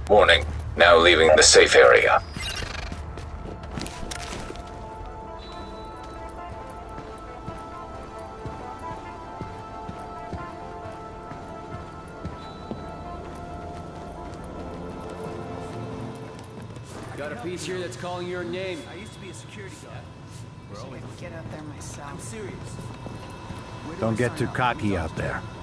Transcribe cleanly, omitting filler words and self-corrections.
Warning, now leaving the safe area. Got a piece here that's calling your name. I used to be a security guard. Get out there myself. I'm serious. Don't get too cocky out there.